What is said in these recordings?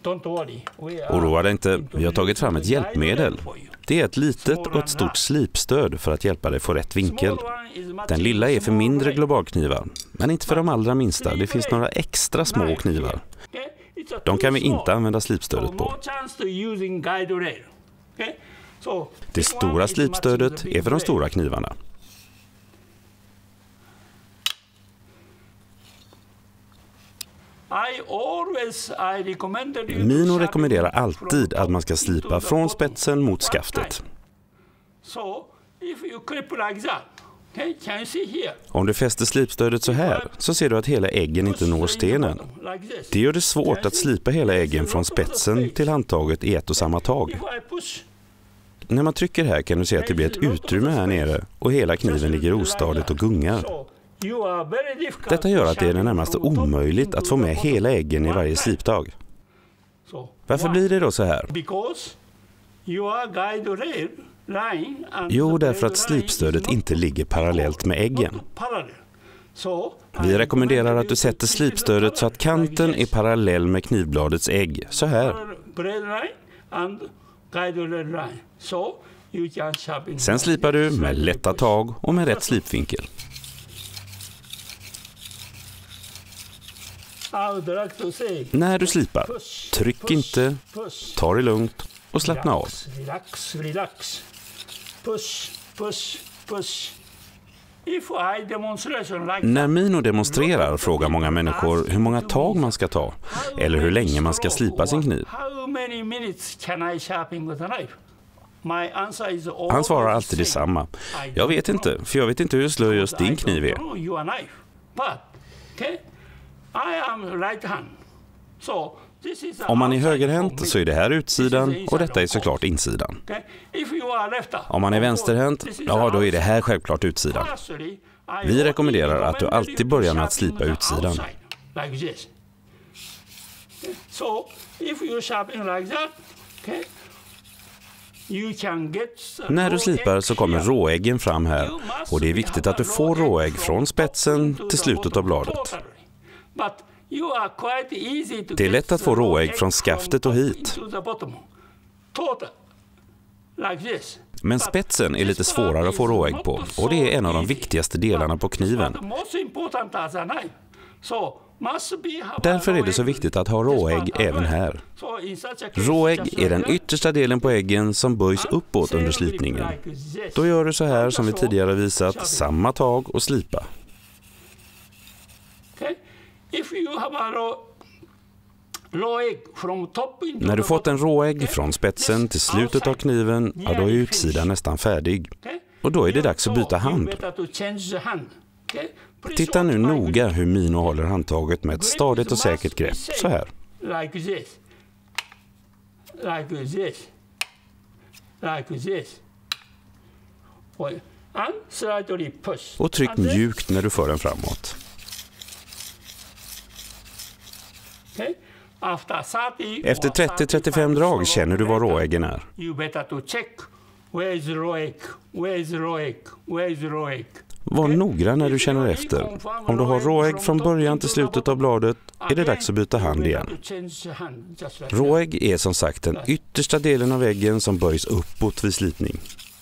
Oroa dig inte, vi har tagit fram ett hjälpmedel. Det är ett litet och ett stort slipstöd för att hjälpa dig få rätt vinkel. Den lilla är för mindre globalknivar, men inte för de allra minsta. Det finns några extra små knivar. De kan vi inte använda slipstödet på. Det stora slipstödet är för de stora knivarna. Mino rekommenderar alltid att man ska slipa från spetsen mot skaftet. Om du fäster slipstödet så här så ser du att hela äggen inte når stenen. Det gör det svårt att slipa hela äggen från spetsen till handtaget i ett och samma tag. När man trycker här kan du se att det blir ett utrymme här nere och hela kniven ligger ostadigt och gungar. Detta gör att det är närmast omöjligt att få med hela äggen i varje sliptag. Varför blir det då så här? Jo, därför att slipstödet inte ligger parallellt med äggen. Vi rekommenderar att du sätter slipstödet så att kanten är parallell med knivbladets ägg, så här. Sen slipar du med lätta tag och med rätt slipvinkel. När du slipar, tryck inte, ta det lugnt och slappna av. När Mino demonstrerar frågar många människor hur många tag man ska ta eller hur länge man ska slipa sin kniv. Han svarar alltid detsamma. Jag vet inte, för jag vet inte hur slö just din kniv är. Om man är högerhänt så är det här utsidan och detta är såklart insidan. Om man är vänsterhänt, ja då är det här självklart utsidan. Vi rekommenderar att du alltid börjar med att slipa utsidan. När du slipar så kommer råäggen fram här och det är viktigt att du får råägg från spetsen till slutet av bladet. Det är lätt att få råägg från skaftet och hit. Men spetsen är lite svårare att få råägg på och det är en av de viktigaste delarna på kniven. Därför är det så viktigt att ha råägg även här. Råägg är den yttersta delen på äggen som böjs uppåt under slipningen. Då gör du så här som vi tidigare visat, samma tag och slipa. När du fått en råägg från spetsen till slutet av kniven, ja, då är utsidan nästan färdig. Och då är det dags att byta hand. Titta nu noga hur Mino håller handtaget med ett stadigt och säkert grepp, så här. Och tryck mjukt när du för den framåt. Efter 30-35 drag känner du var råäggen är. Var noggrann när du känner efter. Om du har råägg från början till slutet av bladet är det dags att byta hand igen. Råägg är som sagt den yttersta delen av äggen som böjs uppåt vid slipning.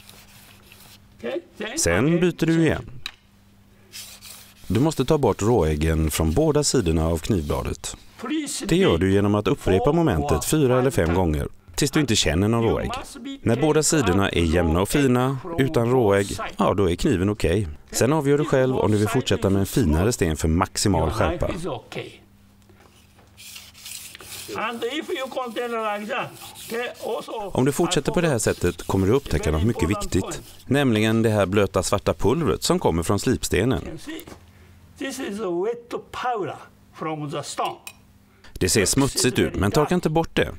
Sen byter du igen. Du måste ta bort råäggen från båda sidorna av knivbladet. Det gör du genom att upprepa momentet 4 eller 5 gånger tills du inte känner någon råägg. När båda sidorna är jämna och fina utan råägg, ja då är kniven okej. Sen avgör du själv om du vill fortsätta med en finare sten för maximal skärpa. Om du fortsätter på det här sättet kommer du upptäcka något mycket viktigt, nämligen det här blöta svarta pulvret som kommer från slipstenen. Det ser smutsigt ut, men torka inte bort det.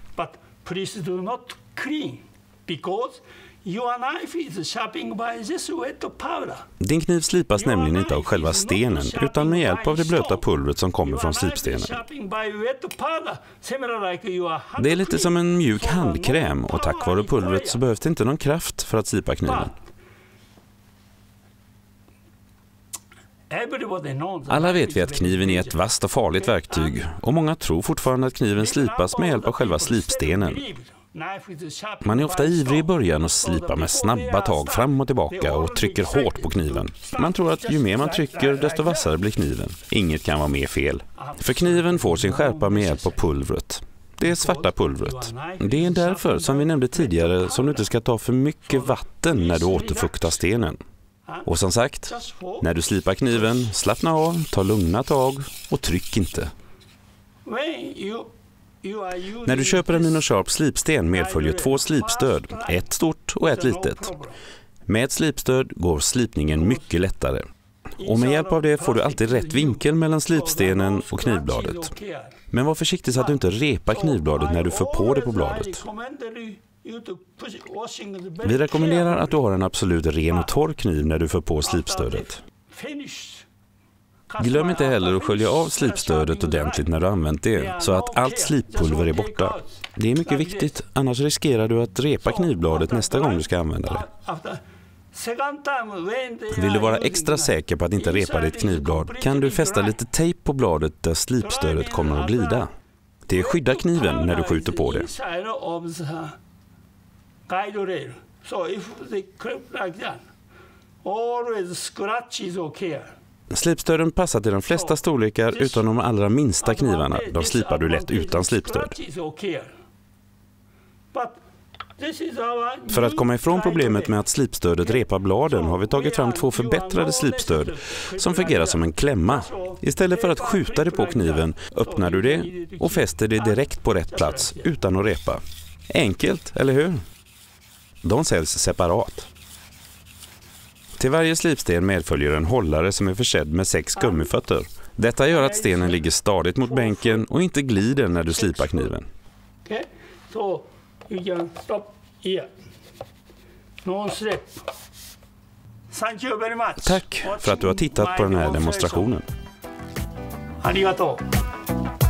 Din kniv slipas nämligen inte av själva stenen utan med hjälp av det blöta pulvret som kommer från slipstenen. Det är lite som en mjuk handkräm och tack vare pulvret så behövs det inte någon kraft för att slipa kniven. Alla vet vi att kniven är ett vasst och farligt verktyg och många tror fortfarande att kniven slipas med hjälp av själva slipstenen. Man är ofta ivrig i början och slipar med snabba tag fram och tillbaka och trycker hårt på kniven. Man tror att ju mer man trycker desto vassare blir kniven. Inget kan vara mer fel. För kniven får sin skärpa med hjälp av pulvret. Det är svarta pulvret. Det är därför, som vi nämnde tidigare, som du inte ska ta för mycket vatten när du återfuktar stenen. Och som sagt, när du slipar kniven, slappna av, ta lugna tag och tryck inte. När du köper en Minosharp slipsten medföljer 2 slipstöd, ett stort och ett litet. Med ett slipstöd går slipningen mycket lättare. Och med hjälp av det får du alltid rätt vinkel mellan slipstenen och knivbladet. Men var försiktig så att du inte repar knivbladet när du för på det på bladet. Vi rekommenderar att du har en absolut ren och torr kniv när du för på slipstödet. Glöm inte heller att skölja av slipstödet ordentligt när du använt det, så att allt slippulver är borta. Det är mycket viktigt, annars riskerar du att repa knivbladet nästa gång du ska använda det. Vill du vara extra säker på att inte repa ditt knivblad kan du fästa lite tejp på bladet där slipstödet kommer att glida. Det skyddar kniven när du skjuter på det. Slipstöden passar till de flesta storlekar utan de allra minsta knivarna. De slipar du lätt utan slipstöd. För att komma ifrån problemet med att slipstödet repar bladen har vi tagit fram 2 förbättrade slipstöd som fungerar som en klämma. Istället för att skjuta det på kniven öppnar du det och fäster det direkt på rätt plats utan att repa. Enkelt, eller hur? De säljs separat. Till varje slipsten medföljer en hållare som är försedd med 6 gummifötter. Detta gör att stenen ligger stadigt mot bänken och inte glider när du slipar kniven. Tack för att du har tittat på den här demonstrationen.